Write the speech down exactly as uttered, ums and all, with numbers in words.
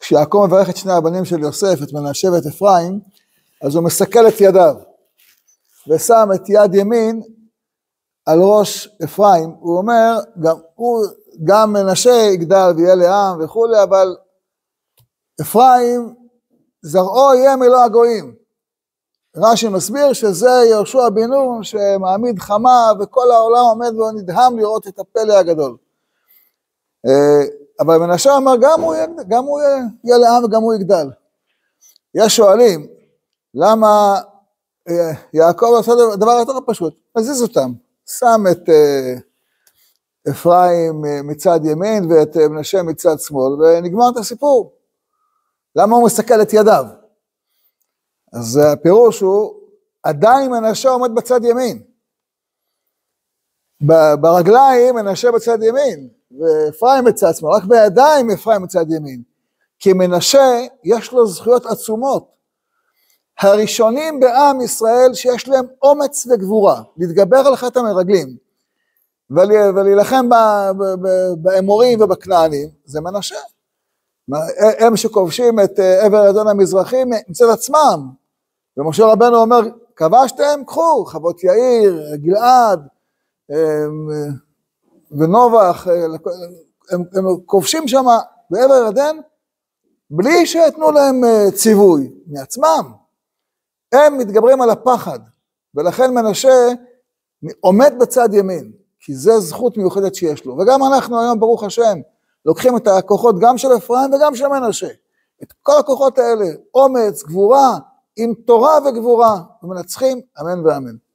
כשיעקב מברך את שני הבנים של יוסף, את מנשה ואת אפרים, אז הוא מסכל את ידיו, ושם את יד ימין על ראש אפרים. הוא אומר, גם, הוא, גם מנשה יגדל ויהיה לעם וכולי, אבל אפרים זרעו יהיה מלוא הגויים. רש"י מסביר שזה יהושע בן נון שמעמיד חמה, וכל העולם עומד ונדהם לראות את הפלא הגדול. אבל מנשה אמר, גם הוא, גם הוא יהיה לעם וגם הוא יגדל. יש שואלים, למה יעקב עושה דבר יותר פשוט? מזיז אותם, שם את אפרים מצד ימין ואת מנשה מצד שמאל, ונגמר את הסיפור. למה הוא מסתכל את ידיו? אז הפירוש הוא, עדיין מנשה עומד בצד ימין. ברגליים מנשה בצד ימין, ואפרים בצד שמאל, רק בידיים אפרים בצד ימין. כי מנשה יש לו זכויות עצומות. הראשונים בעם ישראל שיש להם אומץ וגבורה, להתגבר על חטא המרגלים, ולהילחם באמורים ובכנענים, זה מנשה. הם שכובשים את עבר אדון המזרחי מצד עצמם, ומשה רבנו אומר, כבשתם? קחו, חוות יאיר, גלעד, ונובח, הם, הם כובשים שם בעבר ירדן, בלי שיתנו להם ציווי מעצמם. הם מתגברים על הפחד, ולכן מנשה עומד בצד ימין, כי זה זכות מיוחדת שיש לו. וגם אנחנו היום, ברוך השם, לוקחים את הכוחות גם של אפרים וגם של מנשה. את כל הכוחות האלה, אומץ, גבורה, עם תורה וגבורה, ומנצחים, אמן ואמן.